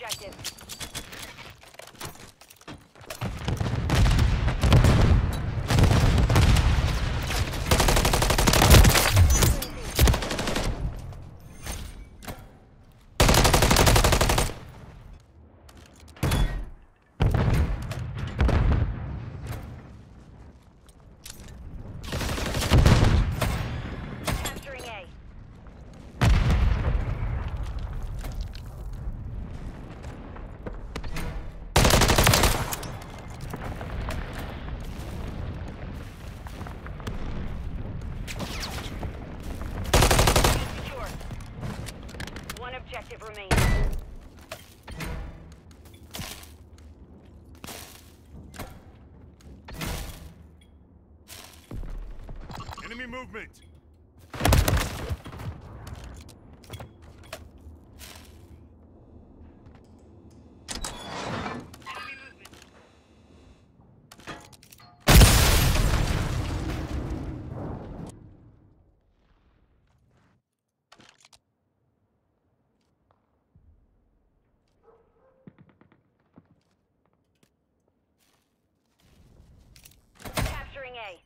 objective. Capturing A. Secure. One objective remains. Enemy movement! Capturing A.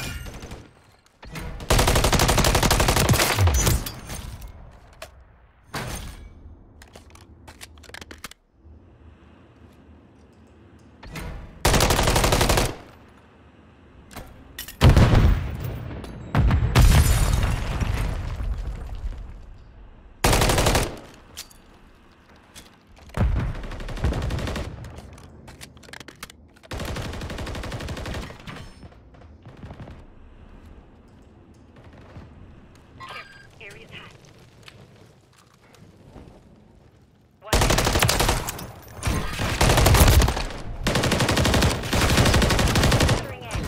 Area's hot. One. Capturing A.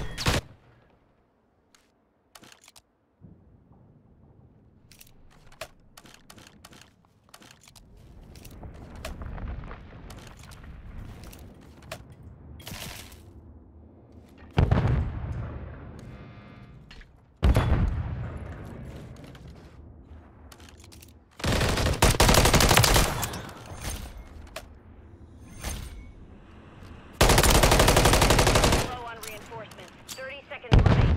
Low on reinforcements. 30 seconds remain.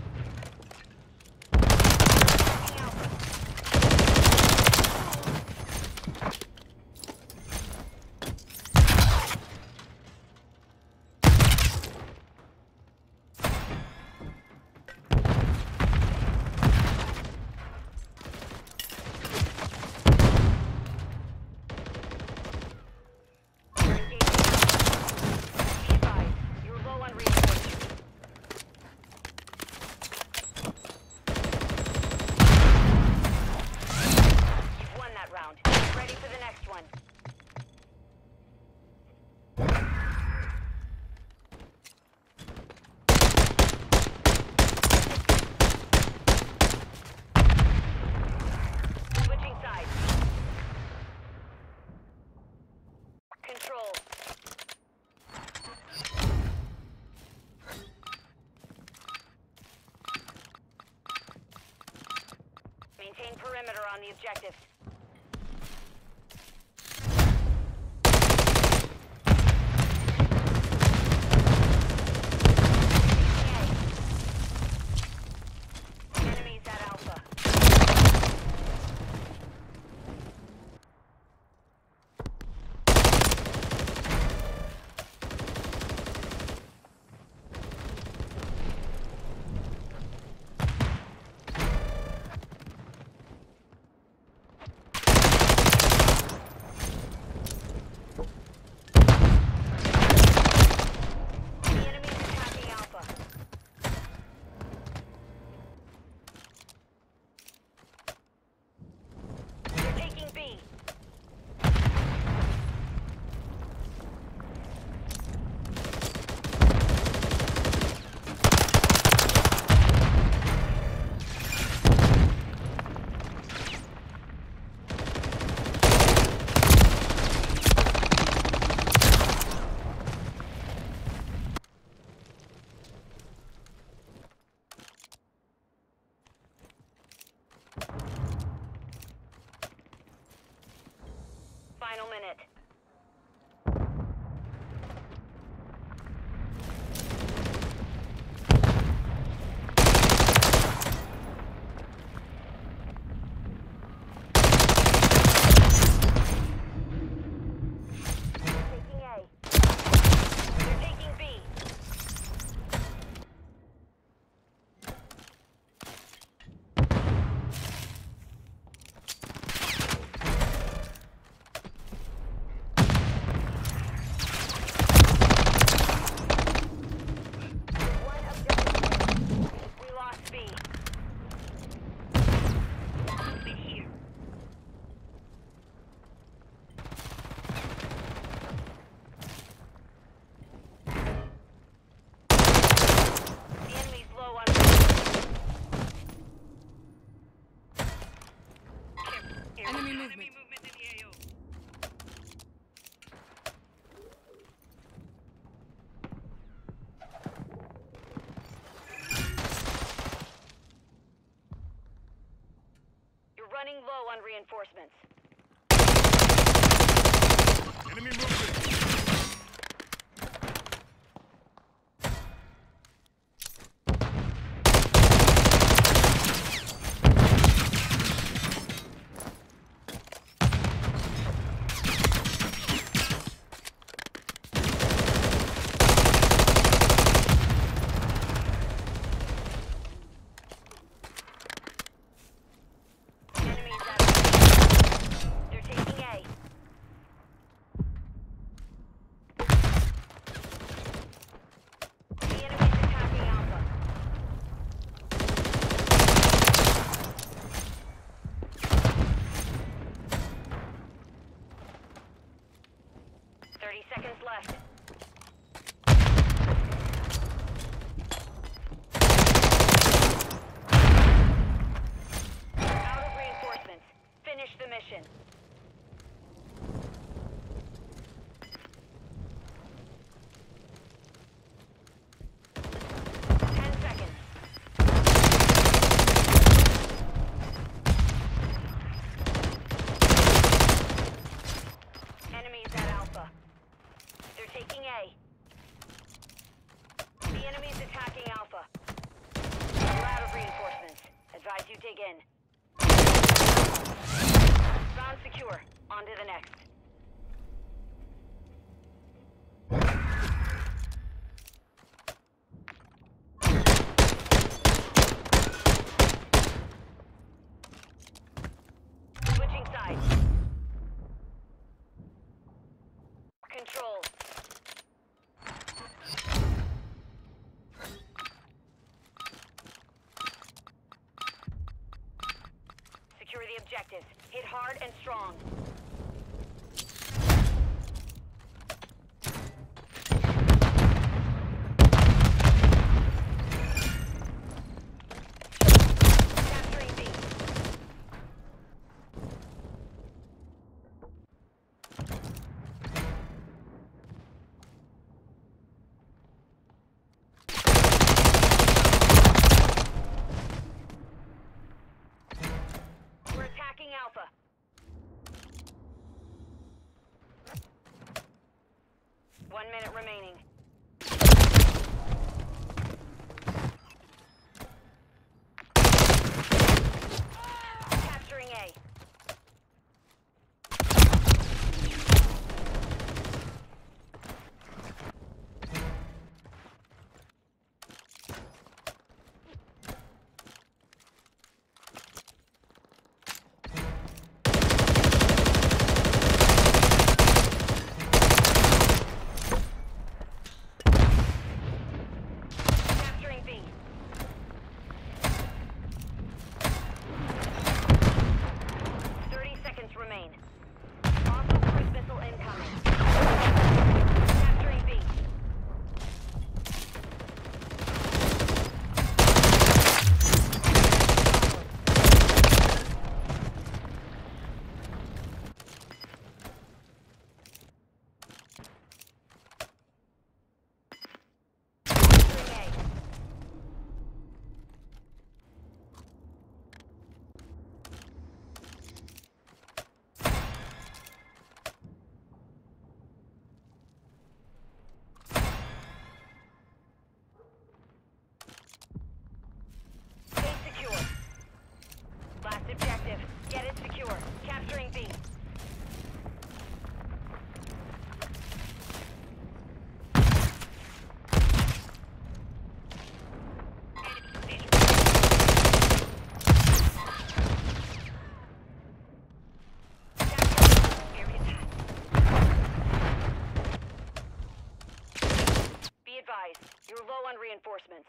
Taking Alpha. You're engaging Alpha. Be advised, you're low on reinforcements. You've won that round. Get ready for the next one. Switching sides. Control. Maintain perimeter on the objective. Enemies at Alpha. The enemy's attacking Alpha. They're taking B. Final minute. on reinforcements. Enemy movement. Enemies out. They're taking A. The enemy's attacking Alpha. Seconds left. Out of reinforcements. Finish the mission. Enemies at Alpha. They're taking A. The enemy's attacking Alpha. We're out of reinforcements. Advise you dig in. Round secure. On to the next. Switching sides. Control. Secure the objectives. Hit hard and strong. Capturing B. We're attacking Alpha. One minute remaining. Capturing A. Capturing B. 30 seconds remain. Hostile cruise missile incoming. Capturing B. Capturing A. Stay secure. Last objective. Get it secure. Capturing B. Be advised, you're low on reinforcements.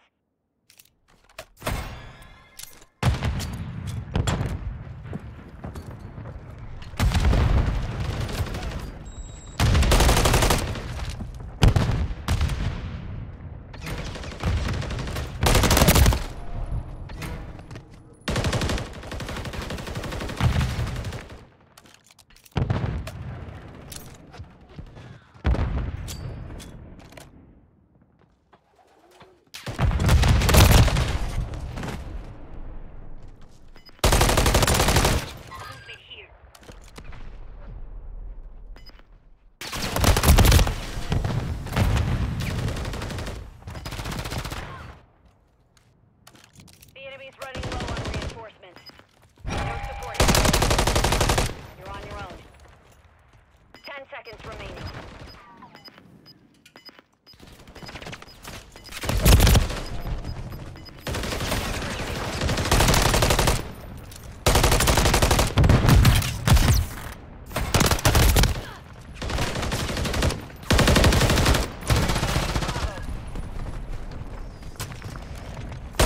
seconds remaining.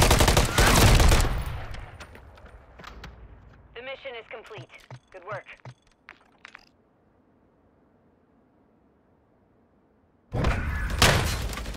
The mission is complete. Good work.